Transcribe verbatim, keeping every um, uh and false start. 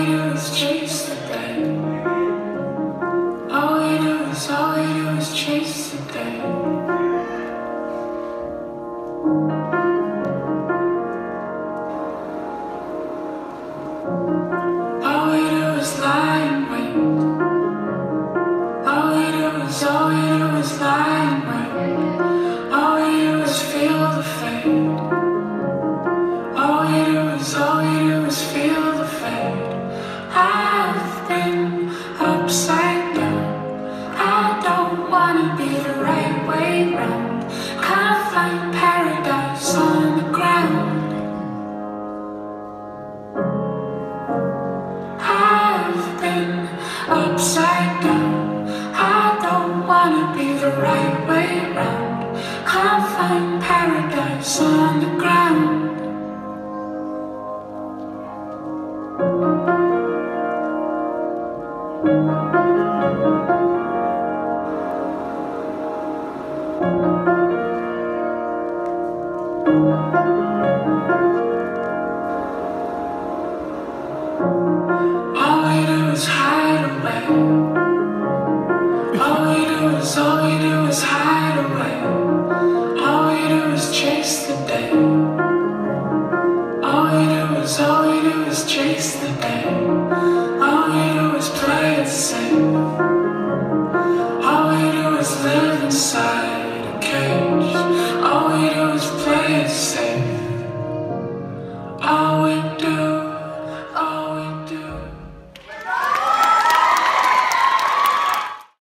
we do is chase the day. All we do is, all we do is chase the day. All we do is lie and wait. All we do is, all we do is lie and wait. All we do is feel the fade. All we do is, all we do is feel the fade. I've been upside down. I don't wanna be the right way round. Can't find paradise on the ground. I've been upside down. I don't wanna be the right way round. Can't find paradise on the ground. All we do is hide away. All we do is, all we do is hide away. All we do is chase the day. All we do is, all we do is chase the day. All we do is play it safe. All we do is live inside.